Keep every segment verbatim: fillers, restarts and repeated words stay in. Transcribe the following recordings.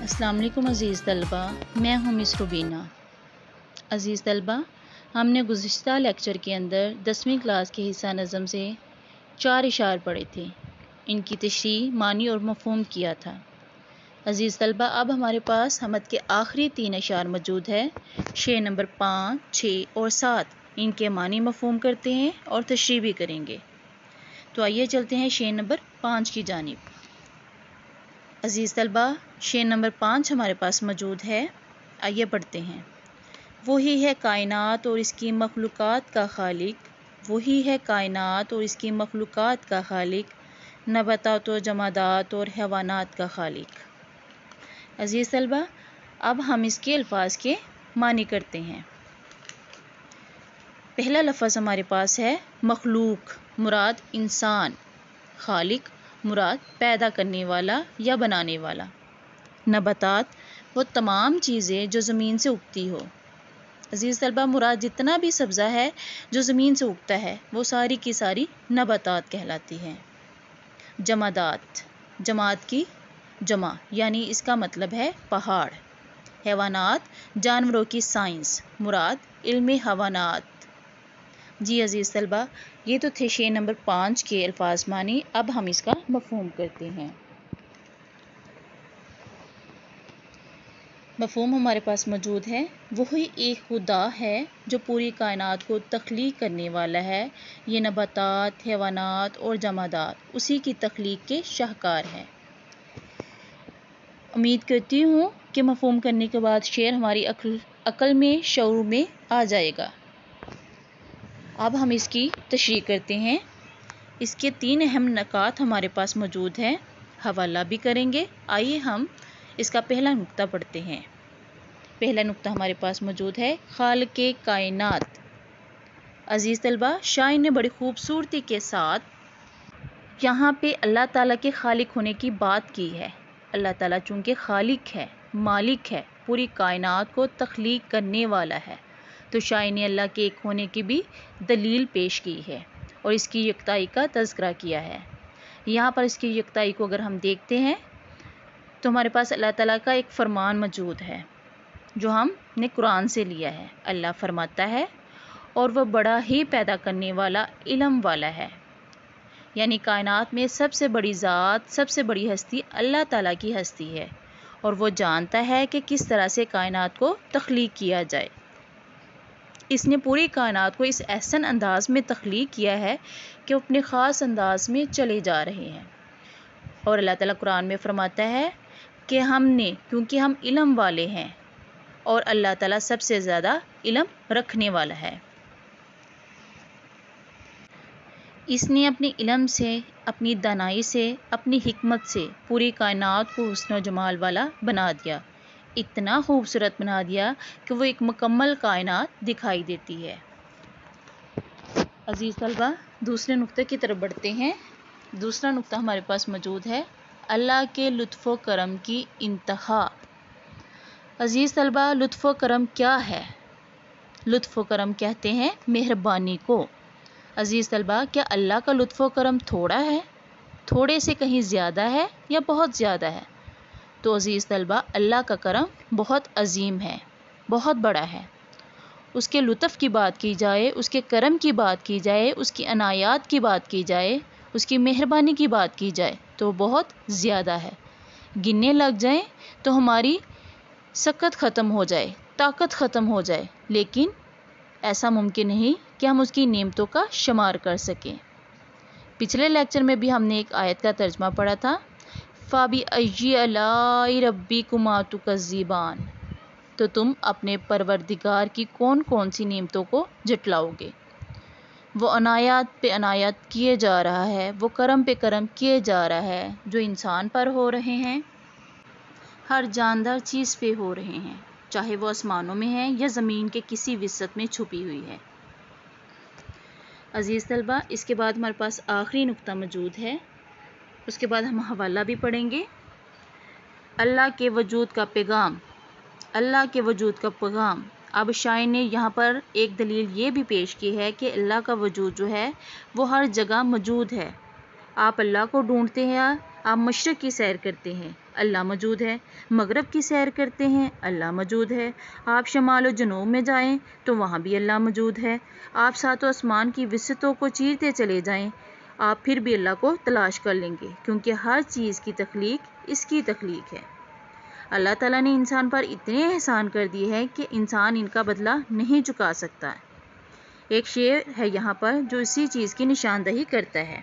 السلام علیکم عزیز طلبہ، میں ہوں مس روبینہ۔ عزیز طلبہ، ہم نے گزشتہ لیکچر کے اندر دسویں کلاس کے حصہ نظم سے چار اشعار پڑھے تھے، ان کی تشریح، معنی اور مفہوم کیا تھا۔ عزیز طلبہ، اب ہمارے پاس حمد کے آخری تین اشعار موجود ہے، شعر نمبر پانچ، چھ اور سات۔ ان کے معنی مفہوم کرتے ہیں اور تشریح بھی کریں گے۔ تو آئیے چلتے ہیں شعر نمبر پانچ کی جانب۔ عزیز طلبہ، شعر نمبر پانچ ہمارے پاس موجود ہے، آئیے پڑھتے ہیں۔ وہی ہے کائنات اور اس کی مخلوقات کا خالق، وہی ہے کائنات اور اس کی مخلوقات کا خالق، نباتات و جمادات اور حیوانات کا خالق۔ عزیز طلبہ، اب ہم اس کے الفاظ کے معنی کرتے ہیں۔ پہلا لفظ ہمارے پاس ہے مخلوق، مراد انسان، خالق مراد پیدا کرنے والا یا بنانے والا۔ نباتات وہ تمام چیزیں جو زمین سے اگتی ہو۔ عزیز طلبہ، مراد جتنا بھی سبزہ ہے جو زمین سے اگتا ہے وہ ساری کی ساری نباتات کہلاتی ہیں۔ جمادات، جماد کی جمع یعنی اس کا مطلب ہے پہاڑ۔ حیوانات، جانوروں کی سائنس، مراد علم حیوانات۔ جی عزیز طلبہ، یہ تو تھے شعر نمبر پانچ کے الفاظ معنی، اب ہم اس کا مفہوم کرتے ہیں۔ مفہوم ہمارے پاس موجود ہے، وہی ایک خدا ہے جو پوری کائنات کو تخلیق کرنے والا ہے، یہ نباتات، حیوانات اور جمادات اسی کی تخلیق کے شاہکار ہیں۔ امید کرتی ہوں کہ مفہوم کرنے کے بعد شعر ہماری عقل عقل میں، شعور میں آ جائے گا۔ اب ہم اس کی تشریح کرتے ہیں۔ اس کے تین اہم نکات ہمارے پاس موجود ہیں، حوالہ بھی کریں گے۔ آئیے ہم اس کا پہلا نقطہ پڑھتے ہیں۔ پہلا نقطہ ہمارے پاس موجود ہے، خالق کائنات۔ عزیز طلبہ، شاعر نے بڑی خوبصورتی کے ساتھ یہاں پہ اللہ تعالیٰ کے خالق ہونے کی بات کی ہے۔ اللہ تعالیٰ چونکہ خالق ہے، مالک ہے، پوری کائنات کو تخلیق کرنے والا ہے، تو شاعر نے اللہ کے ایک ہونے کی بھی دلیل پیش کی ہے اور اس کی یکتائی کا تذکرہ کیا ہے۔ یہاں پر اس کی یکتائی کو اگر ہم دیکھتے ہیں تو ہمارے پاس اللہ تعالیٰ کا ایک فرمان موجود ہے جو ہم نے قرآن سے لیا ہے۔ اللہ فرماتا ہے، اور وہ بڑا ہی پیدا کرنے والا، علم والا ہے، یعنی کائنات میں سب سے بڑی ذات، سب سے بڑی ہستی اللہ تعالیٰ کی ہستی ہے، اور وہ جانتا ہے کہ کس طرح سے کائنات کو تخلیق کیا جائے۔ اس نے پوری کائنات کو اس احسن انداز میں تخلیق کیا ہے کہ وہ اپنے خاص انداز میں چلے جا رہے ہیں۔ اور اللہ تعالیٰ قرآن میں فرماتا ہے کہ ہم نے، کیونکہ ہم علم والے ہیں، اور اللہ تعالیٰ سب سے زیادہ علم رکھنے والا ہے، اس نے اپنے علم سے، اپنی دانائی سے، اپنی حکمت سے پوری کائنات کو حسن و جمال والا بنا دیا، اتنا خوبصورت بنا دیا کہ وہ ایک مکمل کائنات دکھائی دیتی ہے۔ عزیز طلبہ، دوسرے نقطے کی طرف بڑھتے ہیں۔ دوسرا نقطہ ہمارے پاس موجود ہے، اللہ کے لطف و کرم کی انتہا۔ عزیز طلبہ، لطف و کرم کیا ہے؟ لطف و کرم کہتے ہیں مہربانی کو۔ عزیز طلبہ، کیا اللہ کا لطف و کرم تھوڑا ہے؟ تھوڑے سے کہیں زیادہ ہے یا بہت زیادہ ہے؟ تو عزیز طلبہ، اللہ کا کرم بہت عظیم ہے، بہت بڑا ہے۔ اس کے لطف کی بات کی جائے، اس کے کرم کی بات کی جائے، اس کی عنایات کی بات کی جائے، اس کی مہربانی کی بات کی جائے تو بہت زیادہ ہے۔ گننے لگ جائیں تو ہماری سکت ختم ہو جائے، طاقت ختم ہو جائے، لیکن ایسا ممکن نہیں کہ ہم اس کی نعمتوں کا شمار کر سکیں۔ پچھلے لیکچر میں بھی ہم نے ایک آیت کا ترجمہ پڑھا تھا، فَبِأَيِّ آلَاءِ رَبِّكُمَا تُكَذِّبَانِ، تو تم اپنے پروردگار کی کون کون سی نعمتوں کو جھٹلاؤ گے۔ وہ عنایات پہ عنایات کیے جا رہا ہے، وہ کرم پہ کرم کیے جا رہا ہے جو انسان پر ہو رہے ہیں، ہر جاندار چیز پہ ہو رہے ہیں، چاہے وہ آسمانوں میں ہے یا زمین کے کسی وسط میں چھپی ہوئی ہے۔ عزیز طلبہ، اس کے بعد ہمارے پاس آخری نقطہ موجود ہے، اس کے بعد ہم حوالہ بھی پڑھیں گے۔ اللہ کے وجود کا پیغام، اللہ کے وجود کا پیغام۔ اب شاعر نے یہاں پر ایک دلیل یہ بھی پیش کی ہے کہ اللہ کا وجود جو ہے وہ ہر جگہ موجود ہے۔ آپ اللہ کو ڈھونڈتے ہیں، آپ مشرق کی سیر کرتے ہیں، اللہ موجود ہے۔ مغرب کی سیر کرتے ہیں، اللہ موجود ہے۔ آپ شمال و جنوب میں جائیں تو وہاں بھی اللہ موجود ہے۔ آپ ساتوں آسمان کی وسعتوں کو چیرتے چلے جائیں، آپ پھر بھی اللہ کو تلاش کر لیں گے، کیونکہ ہر چیز کی تخلیق اس کی تخلیق ہے۔ اللہ تعالیٰ نے انسان پر اتنے احسان کر دیے ہیں کہ انسان ان کا بدلہ نہیں چکا سکتا۔ ایک شعر ہے یہاں پر جو اسی چیز کی نشاندہی کرتا ہے۔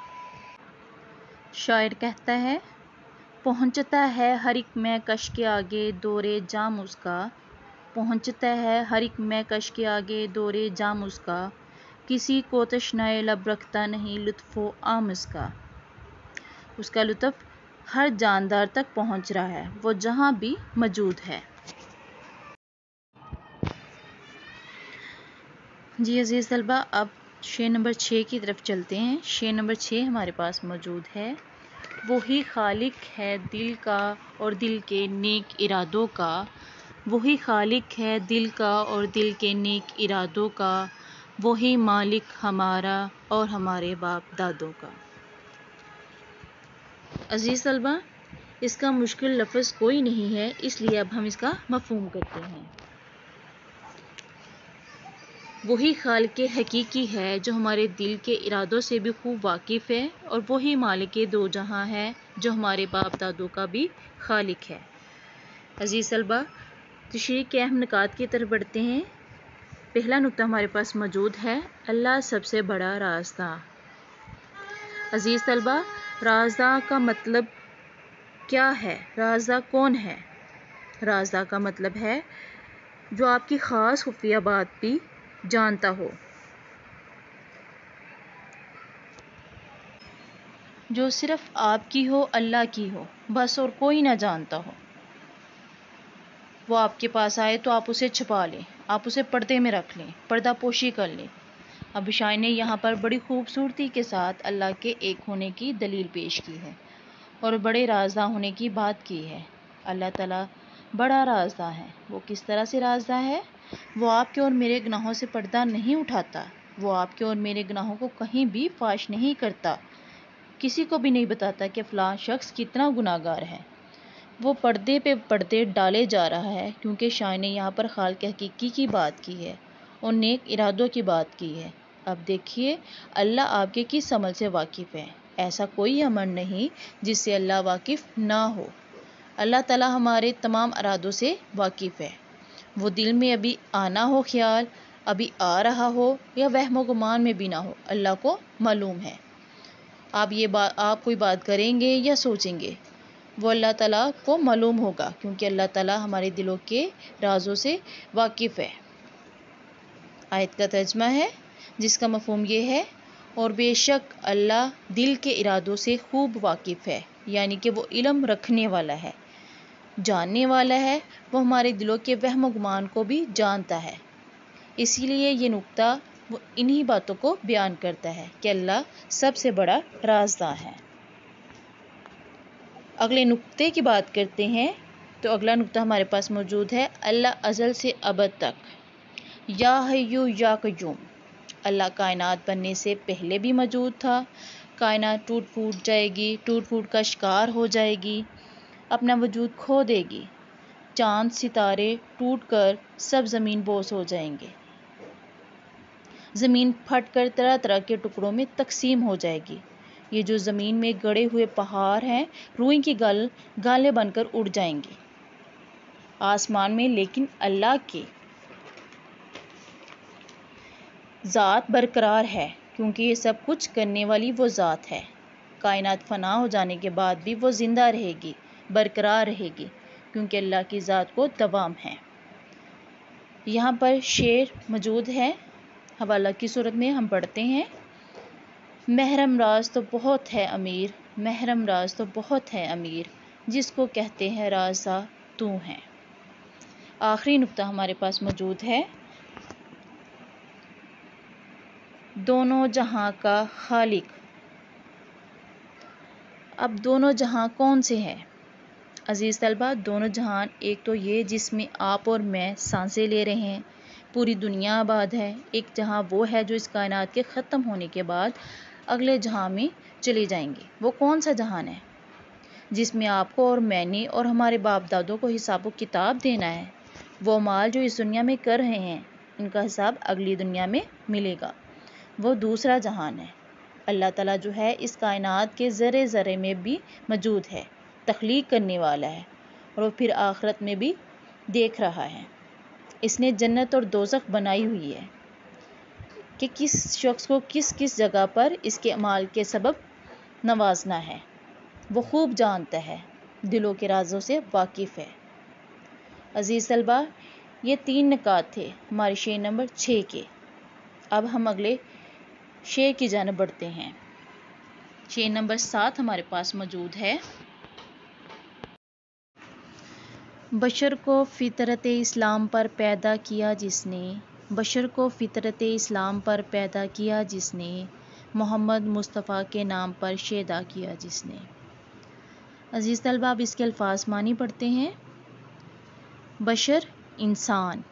شاعر کہتا ہے، پہنچتا ہے ہر ایک میں کش کے آگے دورے جام اس کا، پہنچتا ہے ہر ایک میں کش کے آگے دورے جام اس کا، کسی کو تشنائے لب رکھتا نہیں لطف و عام اس کا۔ اس کا لطف ہر جاندار تک پہنچ رہا ہے، وہ جہاں بھی موجود ہے۔ جی عزیز طلبہ، اب شعر نمبر چھ کی طرف چلتے ہیں۔ شعر نمبر چھ ہمارے پاس موجود ہے۔ وہی خالق ہے دل کا اور دل کے نیک ارادوں کا، وہی خالق ہے دل کا اور دل کے نیک ارادوں کا، وہی مالک ہمارا اور ہمارے باپ دادوں کا۔ عزیز طلبہ، اس کا مشکل لفظ کوئی نہیں ہے، اس لیے اب ہم اس کا مفہوم کرتے ہیں۔ وہی خالق حقیقی ہے جو ہمارے دل کے ارادوں سے بھی خوب واقف ہے، اور وہی مالک دو جہاں ہے جو ہمارے باپ دادوں کا بھی خالق ہے۔ عزیز طلبہ، تشریح کے اہم نکات کی طرف بڑھتے ہیں۔ پہلا نقطہ ہمارے پاس موجود ہے، اللہ سب سے بڑا رازداں۔ عزیز طلبہ، رازداں کا مطلب کیا ہے؟ رازداں کون ہے؟ رازداں کا مطلب ہے جو آپ کی خاص خفیہ بات بھی جانتا ہو، جو صرف آپ کی ہو، اللہ کی ہو، بس اور کوئی نہ جانتا ہو۔ وہ آپ کے پاس آئے تو آپ اسے چھپا لیں، آپ اسے پردے میں رکھ لیں، پردہ پوشی کر لیں۔ اب شاعر نے یہاں پر بڑی خوبصورتی کے ساتھ اللہ کے ایک ہونے کی دلیل پیش کی ہے اور بڑے رازداں ہونے کی بات کی ہے۔ اللہ تعالیٰ بڑا رازداں ہے۔ وہ کس طرح سے رازداں ہے؟ وہ آپ کے اور میرے گناہوں سے پردہ نہیں اٹھاتا، وہ آپ کے اور میرے گناہوں کو کہیں بھی فاش نہیں کرتا، کسی کو بھی نہیں بتاتا کہ فلاں شخص کتنا گناہ گار ہے۔ وہ پردے پہ پردے ڈالے جا رہا ہے، کیونکہ شاعر نے یہاں پر خالق حقیقی کی بات کی ہے اور نیک ارادوں کی بات کی ہے۔ اب دیکھیے، اللہ آپ کے کس عمل سے واقف ہے؟ ایسا کوئی عمل نہیں جس سے اللہ واقف نہ ہو۔ اللہ تعالیٰ ہمارے تمام ارادوں سے واقف ہے۔ وہ دل میں ابھی آنا ہو خیال، ابھی آ رہا ہو یا وہم و گمان میں بھی نہ ہو، اللہ کو معلوم ہے۔ آپ یہ بات آپ کوئی بات کریں گے یا سوچیں گے، وہ اللہ تعالیٰ کو معلوم ہوگا، کیونکہ اللہ تعالیٰ ہمارے دلوں کے رازوں سے واقف ہے۔ آیت کا ترجمہ ہے جس کا مفہوم یہ ہے، اور بے شک اللہ دل کے ارادوں سے خوب واقف ہے، یعنی کہ وہ علم رکھنے والا ہے، جاننے والا ہے، وہ ہمارے دلوں کے وہم و گمان کو بھی جانتا ہے۔ اسی لیے یہ نقطہ وہ انہی باتوں کو بیان کرتا ہے کہ اللہ سب سے بڑا رازداں ہے۔ اگلے نقطے کی بات کرتے ہیں تو اگلا نقطہ ہمارے پاس موجود ہے، اللہ ازل سے ابد تک یا حیو یا قیوم۔ اللہ کائنات بننے سے پہلے بھی موجود تھا۔ کائنات ٹوٹ پھوٹ جائے گی، ٹوٹ پھوٹ کا شکار ہو جائے گی، اپنا وجود کھو دے گی، چاند ستارے ٹوٹ کر سب زمین بوس ہو جائیں گے، زمین پھٹ کر طرح طرح کے ٹکڑوں میں تقسیم ہو جائے گی، یہ جو زمین میں گڑے ہوئے پہاڑ ہیں روئی کی گل گالیں بن کر اڑ جائیں گے آسمان میں، لیکن اللہ کی ذات برقرار ہے، کیونکہ یہ سب کچھ کرنے والی وہ ذات ہے۔ کائنات فنا ہو جانے کے بعد بھی وہ زندہ رہے گی، برقرار رہے گی، کیونکہ اللہ کی ذات کو دوام ہے۔ یہاں پر شعر موجود ہے، حوالہ کی صورت میں ہم پڑھتے ہیں، محرم راز تو بہت ہے امیر، محرم راز تو بہت ہے امیر، جس کو کہتے ہیں رازداں تو ہے۔ آخری نقطہ ہمارے پاس موجود ہے، دونوں جہاں کا خالق۔ اب دونوں جہاں کون سے ہیں؟ عزیز طلبہ، دونوں جہان ایک تو یہ جس میں آپ اور میں سانسیں لے رہے ہیں، پوری دنیا آباد ہے، ایک جہاں وہ ہے جو اس کائنات کے ختم ہونے کے بعد اگلے جہاں میں چلے جائیں گے۔ وہ کون سا جہان ہے؟ جس میں آپ کو اور میں نے اور ہمارے باپ دادوں کو حساب و کتاب دینا ہے، وہ مال جو اس دنیا میں کر رہے ہیں ان کا حساب اگلی دنیا میں ملے گا۔ وہ دوسرا جہان ہے۔ اللہ تعالیٰ جو ہے اس کائنات کے ذرے ذرے میں بھی موجود ہے، تخلیق کرنے والا ہے، اور وہ پھر آخرت میں بھی دیکھ رہا ہے۔ اس نے جنت اور دوزخ بنائی ہوئی ہے کہ کس شخص کو کس کس جگہ پر اس کے اعمال کے سبب نوازنا ہے، وہ خوب جانتا ہے، دلوں کے رازوں سے واقف ہے۔ عزیز طلبہ، یہ تین نکات تھے ہمارے شے نمبر چھ کے۔ اب ہم اگلے شے کی جانب بڑھتے ہیں۔ شے نمبر سات ہمارے پاس موجود ہے۔ بشر کو فطرت اسلام پر پیدا کیا جس نے، بشر کو فطرت اسلام پر پیدا کیا جس نے، محمد مصطفیٰ کے نام پر شیدا کیا جس نے۔ عزیز طلبہ، اب اس کے الفاظ معنی پڑھتے ہیں۔ بشر انسان،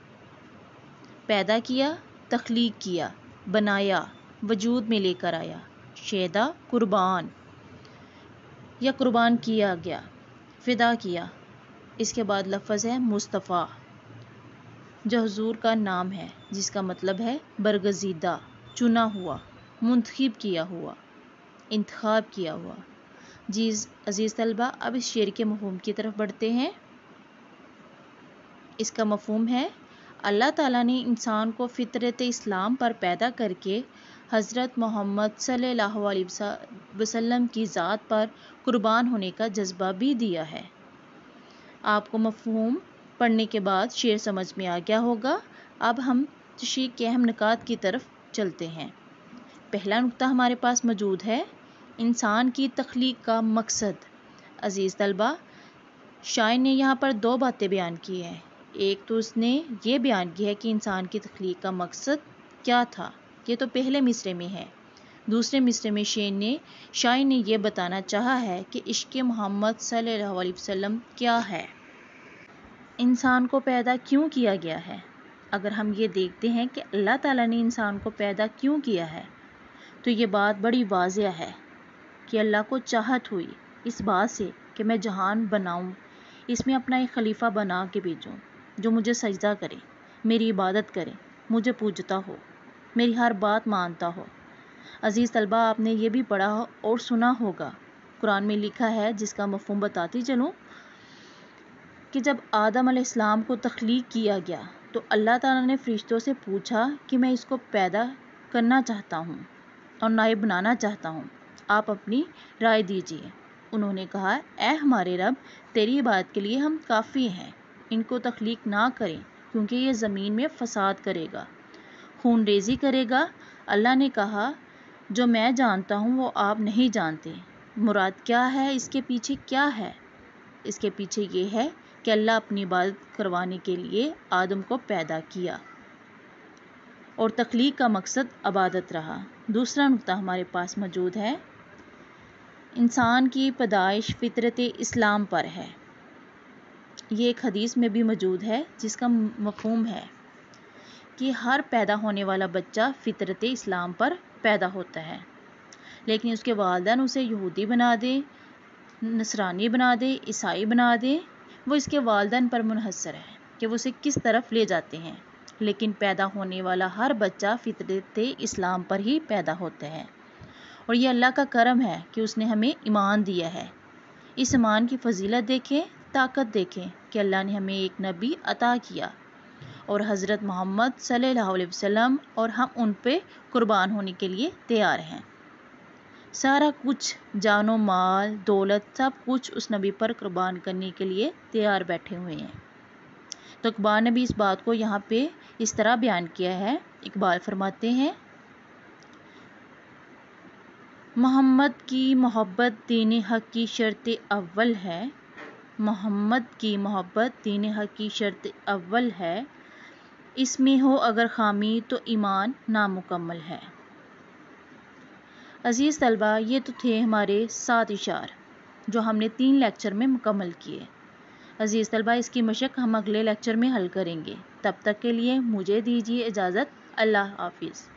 پیدا کیا تخلیق کیا، بنایا وجود میں لے کر آیا، شیدا قربان یا قربان کیا گیا، فدا کیا۔ اس کے بعد لفظ ہے مصطفیٰ، جو حضور کا نام ہے، جس کا مطلب ہے برگزیدہ، چنا ہوا، منتخب کیا ہوا، انتخاب کیا ہوا۔ جی عزیز طلبہ، اب اس شعر کے مفہوم کی طرف بڑھتے ہیں۔ اس کا مفہوم ہے، اللہ تعالیٰ نے انسان کو فطرت اسلام پر پیدا کر کے حضرت محمد صلی اللہ علیہ وسلم کی ذات پر قربان ہونے کا جذبہ بھی دیا ہے۔ آپ کو مفہوم پڑھنے کے بعد شعر سمجھ میں آ گیا ہوگا۔ اب ہم تشریح کے اہم نکات کی طرف چلتے ہیں۔ پہلا نکتہ ہمارے پاس موجود ہے، انسان کی تخلیق کا مقصد۔ عزیز طلبہ، شاعر نے یہاں پر دو باتیں بیان کی ہیں۔ ایک تو اس نے یہ بیان کی ہے کہ انسان کی تخلیق کا مقصد کیا تھا، یہ تو پہلے مصرعے میں ہے۔ دوسرے مصرعے میں شعر نے شاعر نے یہ بتانا چاہا ہے کہ عشق محمد صلی اللہ علیہ وسلم کیا ہے، انسان کو پیدا کیوں کیا گیا ہے۔ اگر ہم یہ دیکھتے ہیں کہ اللہ تعالیٰ نے انسان کو پیدا کیوں کیا ہے، تو یہ بات بڑی واضح ہے کہ اللہ کو چاہت ہوئی اس بات سے کہ میں جہان بناؤں، اس میں اپنا ایک خلیفہ بنا کے بھیجوں جو مجھے سجدہ کرے، میری عبادت کرے، مجھے پوجتا ہو، میری ہر بات مانتا ہو۔ عزیز طلبہ، آپ نے یہ بھی پڑھا اور سنا ہوگا، قرآن میں لکھا ہے، جس کا مفہوم بتاتی چلوں، کہ جب آدم علیہ السلام کو تخلیق کیا گیا تو اللہ تعالیٰ نے فرشتوں سے پوچھا کہ میں اس کو پیدا کرنا چاہتا ہوں اور نائب بنانا چاہتا ہوں، آپ اپنی رائے دیجیے۔ انہوں نے کہا، اے ہمارے رب، تیری عبادت کے لیے ہم کافی ہیں، ان کو تخلیق نہ کریں کیونکہ یہ زمین میں فساد کرے گا، خون ریزی کرے گا۔ اللہ نے کہا، جو میں جانتا ہوں وہ آپ نہیں جانتے۔ مراد کیا ہے، اس کے پیچھے کیا ہے؟ اس کے پیچھے یہ ہے کہ اللہ اپنی عبادت کروانے کے لیے آدم کو پیدا کیا اور تخلیق کا مقصد عبادت رہا۔ دوسرا نکتہ ہمارے پاس موجود ہے، انسان کی پیدائش فطرت اسلام پر ہے۔ یہ ایک حدیث میں بھی موجود ہے، جس کا مفہوم ہے کہ ہر پیدا ہونے والا بچہ فطرت اسلام پر پیدا ہوتا ہے، لیکن اس کے والدین اسے یہودی بنا دیں، نصرانی بنا دیں، عیسائی بنا دیں، وہ اس کے والدین پر منحصر ہے کہ وہ اسے کس طرف لے جاتے ہیں، لیکن پیدا ہونے والا ہر بچہ فطرت اسلام پر ہی پیدا ہوتا ہے۔ اور یہ اللہ کا کرم ہے کہ اس نے ہمیں ایمان دیا ہے۔ اس ایمان کی فضیلت دیکھیں، طاقت دیکھیں کہ اللہ نے ہمیں ایک نبی عطا کیا اور حضرت محمد صلی اللہ علیہ وسلم، اور ہم ان پہ قربان ہونے کے لیے تیار ہیں۔ سارا کچھ، جان و مال، دولت، سب کچھ اس نبی پر قربان کرنے کے لیے تیار بیٹھے ہوئے ہیں۔ تو اقبال نے بھی اس بات کو یہاں پہ اس طرح بیان کیا ہے۔ اقبال فرماتے ہیں، محمد کی محبت دین حق کی شرط اول ہے، محمد کی محبت دین حق کی شرط اول ہے، اس میں ہو اگر خامی تو ایمان نامکمل ہے۔ عزیز طلبہ، یہ تو تھے ہمارے سات اشعار جو ہم نے تین لیکچر میں مکمل کیے۔ عزیز طلبہ، اس کی مشق ہم اگلے لیکچر میں حل کریں گے۔ تب تک کے لیے مجھے دیجیے اجازت۔ اللہ حافظ۔